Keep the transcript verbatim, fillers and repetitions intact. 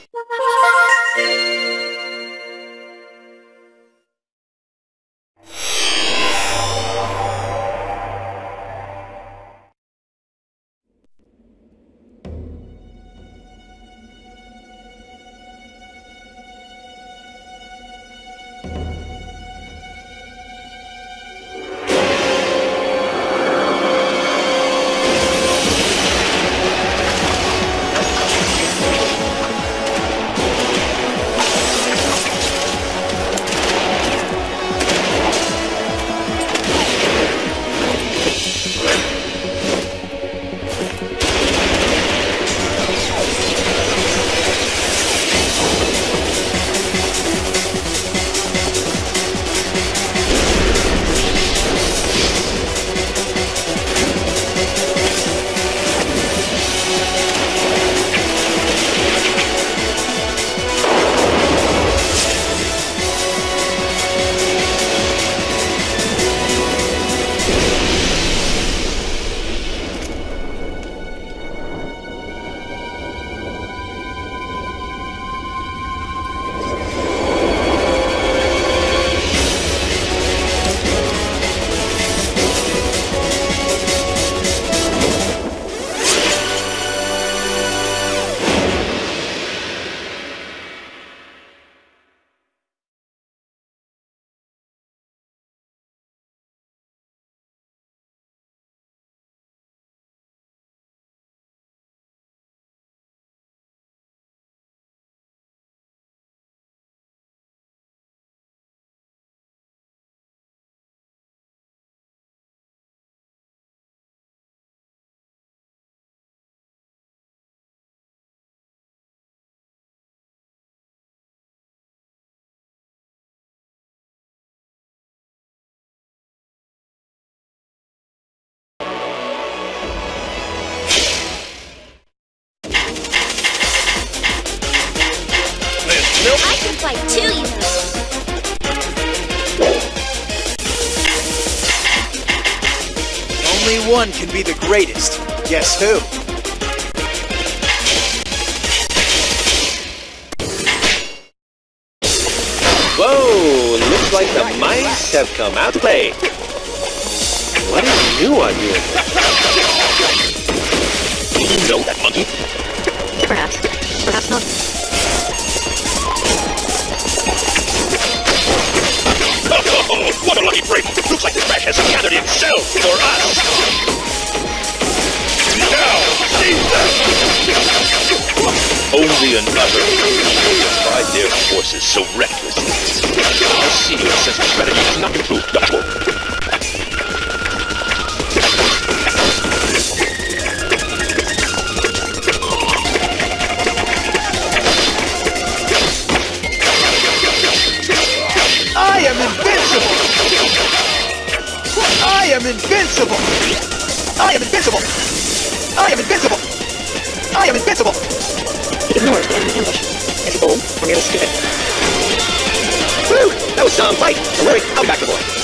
I can fight too, you know. Only one can be the greatest. Guess who? Whoa! Looks like the mice have come out to play. What is new on you? You know that monkey? Perhaps. Perhaps not. Oh, what a lucky break! Looks like the trash has gathered itself for us! Now, seize them! Only an utter fool tried their forces so recklessly. I'll see you since the strategy has not improved, Doctor. I am invincible! I am invincible! I am invincible! I am invincible! I am invincible! He ignores the enemy ambush. Is he old or merely stupid? Woo! That was some fight! Don't worry, I'll be back, boy.